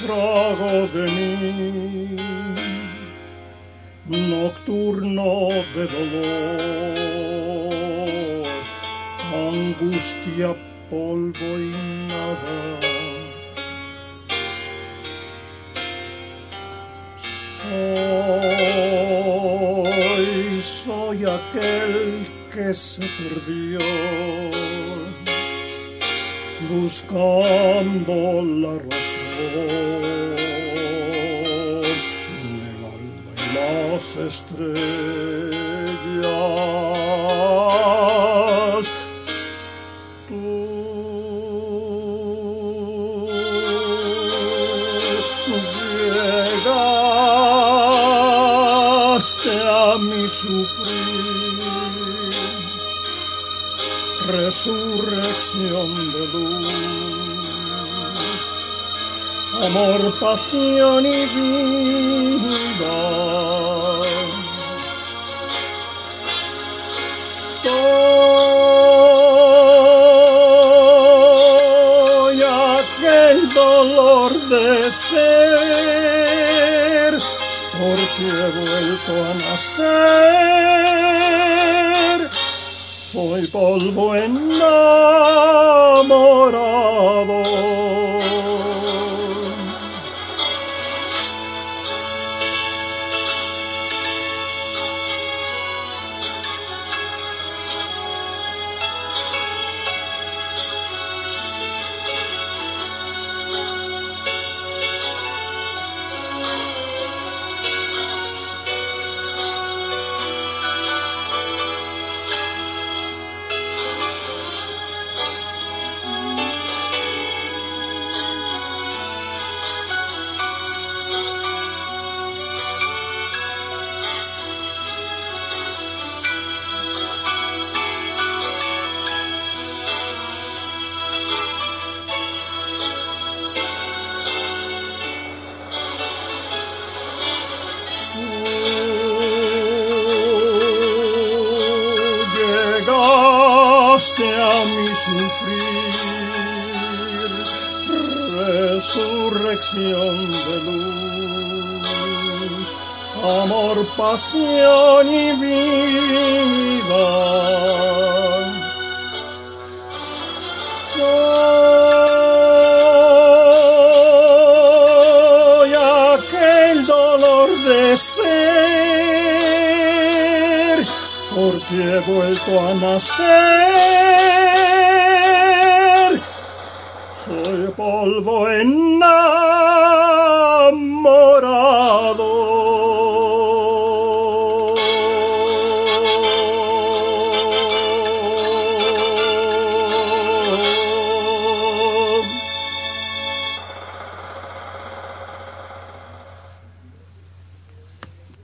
náufrago de mí, nocturno de dolor, angustia, polvo y nada. Soy aquel que se perdió buscando la razón del alma y las estrellas. Tú llegaste a mi sufrir, resurrección de luz, amor, pasión y vida. Soy aquel dolor de ser, porque he vuelto a nacer. Soy polvo enamorado. Llegaste a mi sufrir, resurrección de luz, amor, pasión y vida. Soy aquel dolor de ser, porque he vuelto a nacer. Soy polvo enamorado.